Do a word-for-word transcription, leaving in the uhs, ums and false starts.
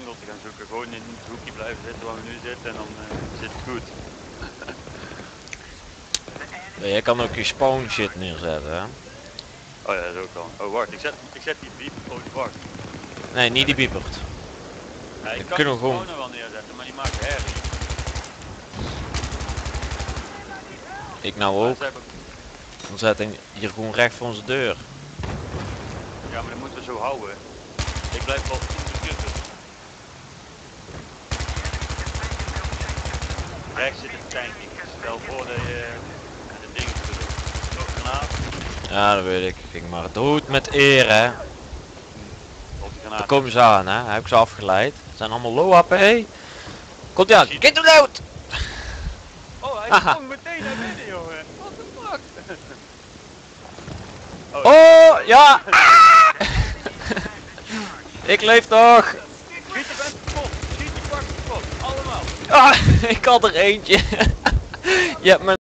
jungle te gaan zoeken. Gewoon in het hoekje blijven zitten waar we nu zitten en dan uh, zit het goed. Ja, je kan ook je spawn shit neerzetten, hè? Oh ja, dat is ook al. Oh wacht, ik zet, ik zet die beep. Oh wacht. Nee, niet die biepert. Ja, ik Dan kan kunnen die we gewoon- gewoon wel neerzetten, maar die maakt herrie. Ik nou Maar ook. ze hebben- Dan zet ik hier gewoon recht voor onze deur. Ja, maar dat moeten we zo houden. Ik blijf wel tussen. Rechts zit het tank. Stel voor dat je de dingen doet. Nog granaat. Ja, dat weet ik. Ging maar dood met eer, hè. Op de Daar granaat. komen ze aan, hè. Heb ik ze afgeleid. Ze zijn allemaal low A P. Komt ie aan. Get hem dood! Oh, hij Haha. sprong meteen naar binnen, jongen. What the fuck? Oh, Oh, ja! Ik leef nog! schiet de best kapot. Schiet die pak kapot. Allemaal. Ah, ik had er eentje. Je hebt me